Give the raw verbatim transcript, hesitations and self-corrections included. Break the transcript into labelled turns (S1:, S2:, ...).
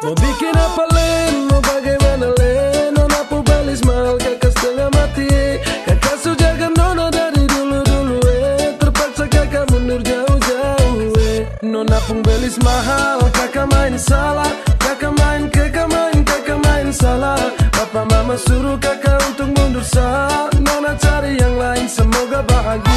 S1: Mau bikin apa Len, mau bagaimana Len? Nona pubelis mahal kakak setengah mati. Kakak sujaga nona dari dulu-dulu eh. Terpaksa kakak mundur jauh-jauh eh. Nona pembelis mahal, kakak main salah. Kakak main, kakak main, kakak main salah. Papa mama suruh kakak untuk mundur sah. Nona cari yang lain, semoga bahagia.